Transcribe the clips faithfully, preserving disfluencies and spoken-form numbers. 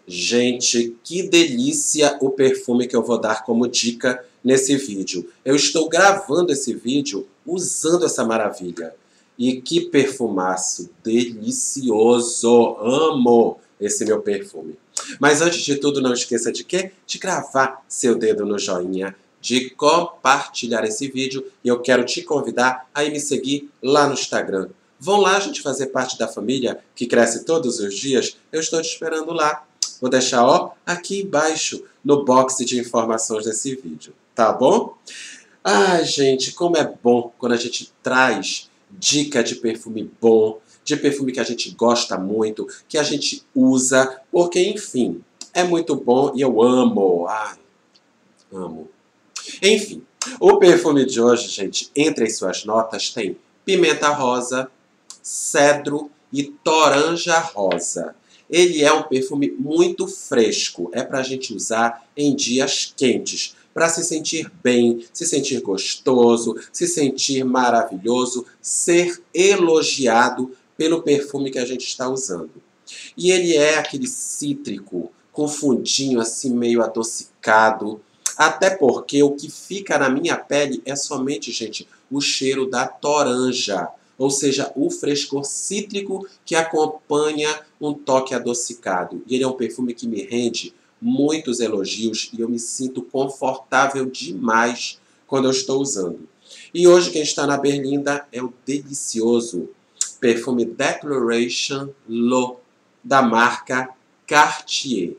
Gente, que delícia o perfume que eu vou dar como dica nesse vídeo. Eu estou gravando esse vídeo usando essa maravilha. E que perfumaço delicioso! Amo esse meu perfume. Mas antes de tudo, não esqueça de quê? De gravar seu dedo no joinha, de compartilhar esse vídeo. E eu quero te convidar a ir me seguir lá no Instagram. Vão lá, gente, fazer parte da família que cresce todos os dias. Eu estou te esperando lá. Vou deixar, ó, aqui embaixo, no box de informações desse vídeo, tá bom? Ai, gente, como é bom quando a gente traz dica de perfume bom, de perfume que a gente gosta muito, que a gente usa, porque, enfim, é muito bom e eu amo. Ai, amo. Enfim, o perfume de hoje, gente, entre as suas notas tem pimenta rosa, cedro e toranja rosa. Ele é um perfume muito fresco, é para a gente usar em dias quentes, para se sentir bem, se sentir gostoso, se sentir maravilhoso, ser elogiado pelo perfume que a gente está usando. E ele é aquele cítrico, com fundinho assim meio adocicado, até porque o que fica na minha pele é somente, gente, o cheiro da toranja. Ou seja, o frescor cítrico que acompanha um toque adocicado. E ele é um perfume que me rende muitos elogios e eu me sinto confortável demais quando eu estou usando. E hoje quem está na berlinda é o delicioso perfume Declaration L'Eau, da marca Cartier.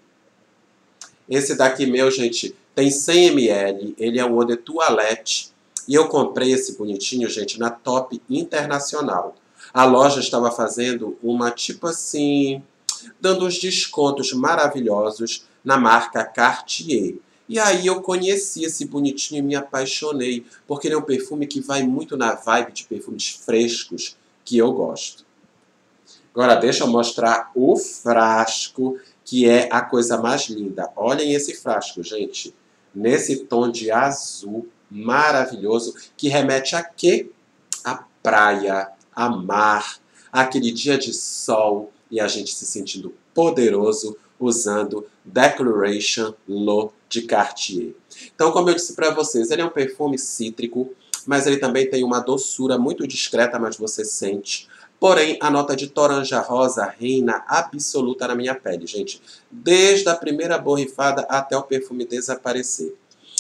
Esse daqui meu, gente, tem cem mililitros, ele é um eau de toilette. E eu comprei esse bonitinho, gente, na Top Internacional. A loja estava fazendo uma, tipo assim, dando uns descontos maravilhosos na marca Cartier. E aí eu conheci esse bonitinho e me apaixonei, porque ele é um perfume que vai muito na vibe de perfumes frescos que eu gosto. Agora deixa eu mostrar o frasco, que é a coisa mais linda. Olhem esse frasco, gente, nesse tom de azul maravilhoso, que remete a quê? A praia, a mar, aquele dia de sol e a gente se sentindo poderoso usando Declaration L'Eau de Cartier. Então, como eu disse para vocês, ele é um perfume cítrico, mas ele também tem uma doçura muito discreta, mas você sente. Porém, a nota de toranja rosa reina absoluta na minha pele, gente. Desde a primeira borrifada até o perfume desaparecer.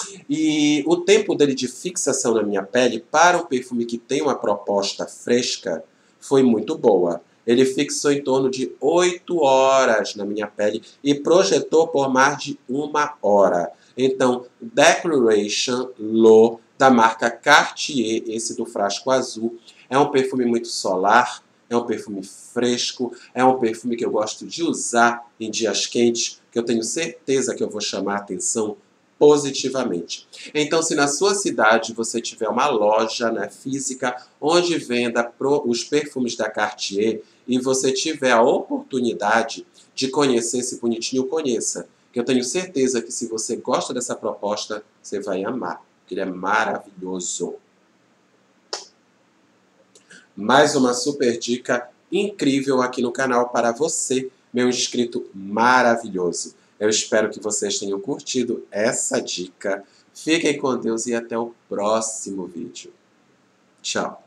E o tempo dele de fixação na minha pele, para um perfume que tem uma proposta fresca, foi muito boa. Ele fixou em torno de oito horas na minha pele e projetou por mais de uma hora. Então, Declaration L'Eau, da marca Cartier, esse do frasco azul, é um perfume muito solar, é um perfume fresco, é um perfume que eu gosto de usar em dias quentes, que eu tenho certeza que eu vou chamar a atenção positivamente. Então, se na sua cidade você tiver uma loja, né, física onde venda pro, os perfumes da Cartier e você tiver a oportunidade de conhecer esse bonitinho, conheça. Que eu tenho certeza que se você gosta dessa proposta, você vai amar. Porque ele é maravilhoso. Mais uma super dica incrível aqui no canal para você, meu inscrito maravilhoso. Eu espero que vocês tenham curtido essa dica. Fiquem com Deus e até o próximo vídeo. Tchau!